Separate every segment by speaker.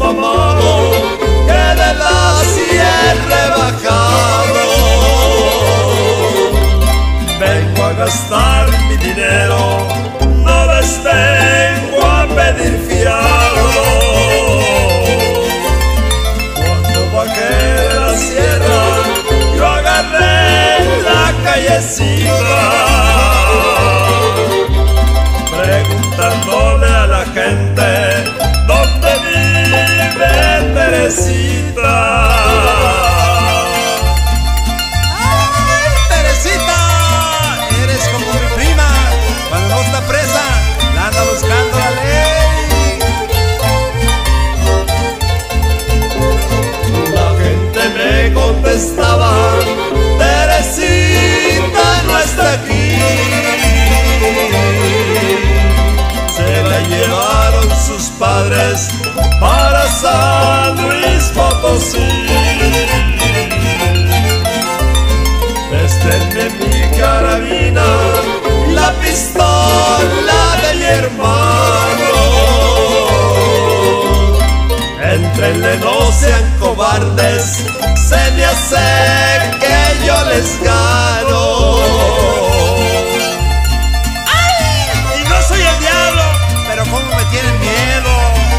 Speaker 1: amado que de la sierra he bajado. Vengo a gastar mi dinero, no les vengo a pedir fiado. Cuando bajé de la sierra, yo agarré la callecita, preguntándole a la gente dónde vive Teresita.
Speaker 2: ¡Ay, Teresita! Eres como mi prima, cuando no está presa, la anda buscando la ley.
Speaker 1: La gente me contestaba, Teresita no está aquí. Se la llevaron sus padres para San Luis Potosí. Préstenme mi carabina y la pistola de mi hermano. Entrenle, no sean cobardes, se me hace que yo les gano.
Speaker 2: ¡Ay! Y no soy el diablo, pero cómo me tienen miedo.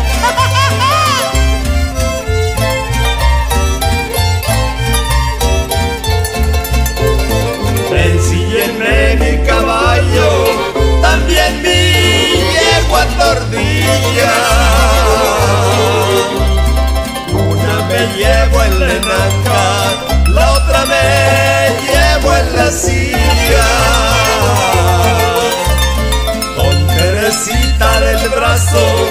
Speaker 1: Ensíllenme mi caballo, también mi yegua Tordilla. Una me llevo en la enaca, la otra me llevo en la silla. Con Teresita del brazo